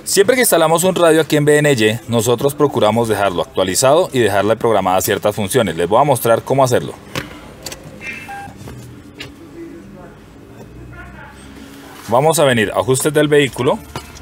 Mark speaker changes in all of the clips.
Speaker 1: Siempre que instalamos un radio aquí en BNY, nosotros procuramos dejarlo actualizado y dejarle programadas ciertas funciones. Les voy a mostrar cómo hacerlo. Vamos a venir a ajustes del vehículo.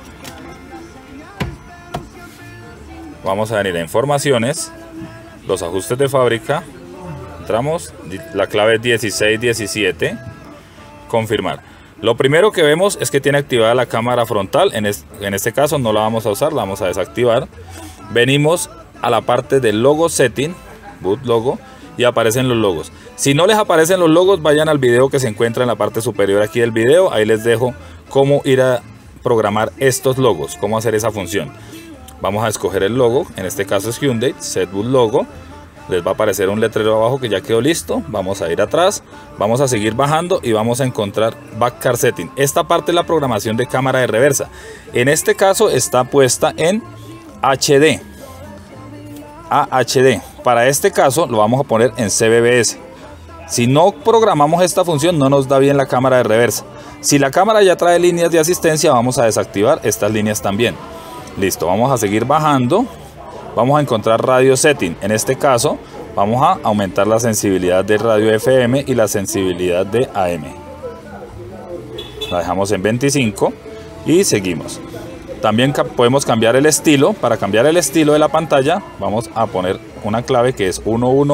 Speaker 1: Vamos a venir a informaciones, los ajustes de fábrica. Entramos, la clave es 1617. Confirmar. Lo primero que vemos es que tiene activada la cámara frontal. En este caso no la vamos a usar, la vamos a desactivar. Venimos a la parte del logo setting, boot logo, y aparecen los logos. Si no les aparecen los logos, vayan al video que se encuentra en la parte superior aquí del video. Ahí les dejo cómo ir a programar estos logos, cómo hacer esa función. Vamos a escoger el logo, en este caso es Hyundai, set boot logo. Les va a aparecer un letrero abajo que ya quedó listo. Vamos a ir atrás, vamos a seguir bajando y vamos a encontrar Back Car Setting. Esta parte es la programación de cámara de reversa. En este caso está puesta en HD. AHD. Para este caso lo vamos a poner en CBBS. Si no programamos esta función, no nos da bien la cámara de reversa. Si la cámara ya trae líneas de asistencia, vamos a desactivar estas líneas también. Listo, vamos a seguir bajando. Vamos a encontrar radio setting. En este caso vamos a aumentar la sensibilidad de radio FM y la sensibilidad de AM. La dejamos en 25 y seguimos. También podemos cambiar el estilo. Para cambiar el estilo de la pantalla vamos a poner una clave que es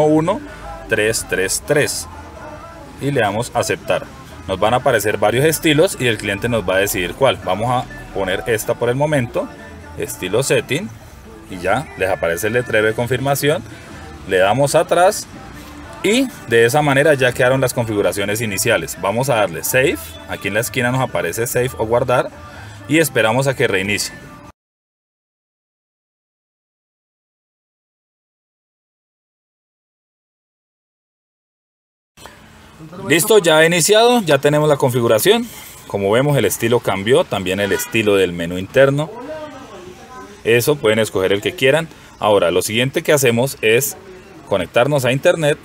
Speaker 1: 111333 y le damos a aceptar. Nos van a aparecer varios estilos y el cliente nos va a decidir cuál. Vamos a poner esta por el momento, estilo setting. Y ya les aparece el letrero de confirmación, le damos atrás y de esa manera ya quedaron las configuraciones iniciales. Vamos a darle save, aquí en la esquina nos aparece save o guardar y esperamos a que reinicie. Listo, ya ha iniciado, ya tenemos la configuración. Como vemos, el estilo cambió, también el estilo del menú interno. Eso pueden escoger el que quieran. Ahora lo siguiente que hacemos es conectarnos a internet.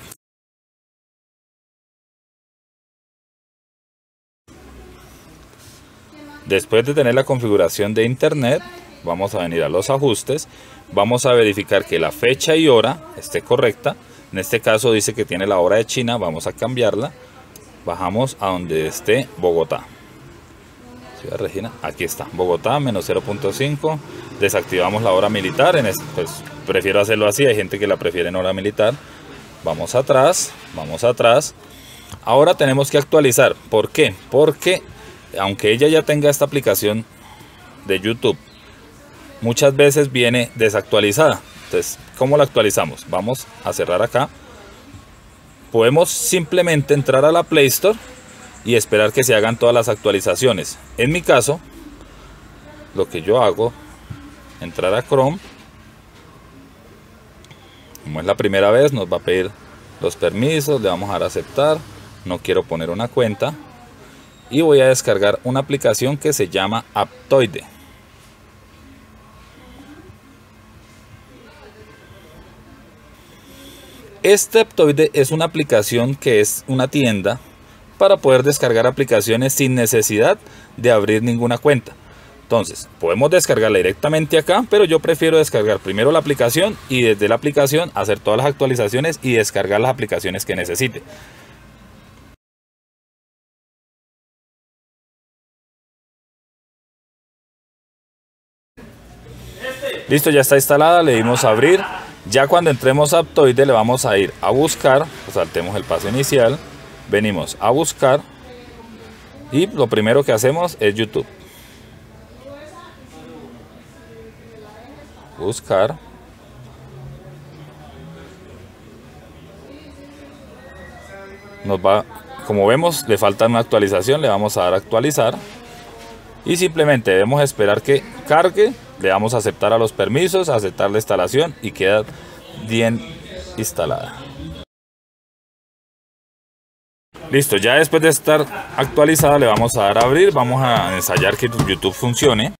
Speaker 1: Después de tener la configuración de internet, vamos a venir a los ajustes. Vamos a verificar que la fecha y hora esté correcta. En este caso dice que tiene la hora de China, vamos a cambiarla. Bajamos a donde esté Bogotá. Ciudad Regina, aquí está, Bogotá, menos 0.5. Desactivamos la hora militar, pues prefiero hacerlo así, hay gente que la prefiere en hora militar. Vamos atrás, vamos atrás. Ahora tenemos que actualizar. ¿Por qué? Porque aunque ella ya tenga esta aplicación de YouTube, muchas veces viene desactualizada. Entonces, ¿cómo la actualizamos? Vamos a cerrar acá. Podemos simplemente entrar a la Play Store y esperar que se hagan todas las actualizaciones. En mi caso, lo que yo hago, entrar a Chrome. Como es la primera vez, nos va a pedir los permisos, le vamos a dar a aceptar. No quiero poner una cuenta. Y voy a descargar una aplicación que se llama Aptoide. Este Aptoide es una aplicación que es una tienda para poder descargar aplicaciones sin necesidad de abrir ninguna cuenta. Entonces, podemos descargarla directamente acá, pero yo prefiero descargar primero la aplicación y desde la aplicación hacer todas las actualizaciones y descargar las aplicaciones que necesite. Listo, ya está instalada, le dimos a abrir. Ya cuando entremos a Aptoide le vamos a ir a buscar, saltemos el paso inicial. Venimos a buscar y lo primero que hacemos es YouTube. Buscar. Como vemos, le falta una actualización, le vamos a dar a actualizar. Y simplemente debemos esperar que cargue, le damos a aceptar a los permisos, aceptar la instalación y queda bien instalada. Listo, ya después de estar actualizada le vamos a dar a abrir, vamos a ensayar que YouTube funcione.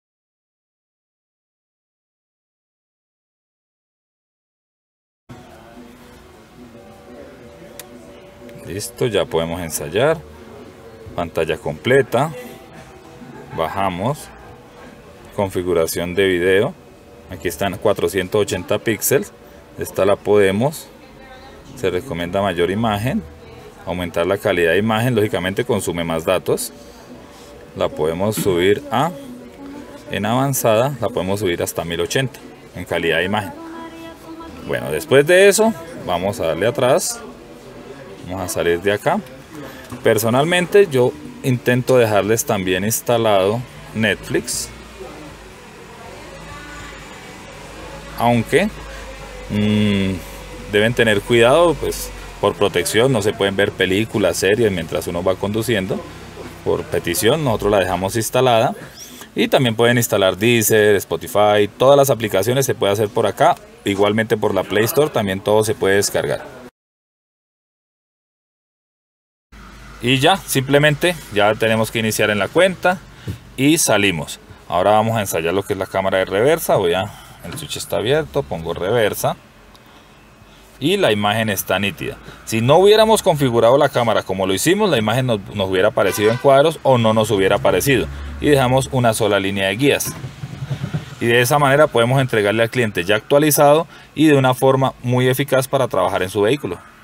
Speaker 1: Listo, ya podemos ensayar. Pantalla completa. Bajamos. configuración de video. Aquí están 480 píxeles. Esta la podemos, se recomienda mayor imagen, aumentar la calidad de imagen, lógicamente consume más datos. La podemos subir en avanzada, la podemos subir hasta 1080 en calidad de imagen. Bueno, después de eso vamos a darle atrás, vamos a salir de acá. Personalmente yo intento dejarles también instalado Netflix, aunque deben tener cuidado, pues por protección no se pueden ver películas, series mientras uno va conduciendo. Por petición nosotros la dejamos instalada. Y también pueden instalar Deezer, Spotify, todas las aplicaciones se puede hacer por acá. Igualmente por la Play Store también todo se puede descargar. Y ya, simplemente ya tenemos que iniciar en la cuenta y salimos. Ahora vamos a ensayar lo que es la cámara de reversa. El switch está abierto, pongo reversa. Y la imagen está nítida. Si no hubiéramos configurado la cámara como lo hicimos, la imagen nos hubiera aparecido en cuadros o no nos hubiera aparecido. Y dejamos una sola línea de guías. Y de esa manera podemos entregarle al cliente ya actualizado y de una forma muy eficaz para trabajar en su vehículo.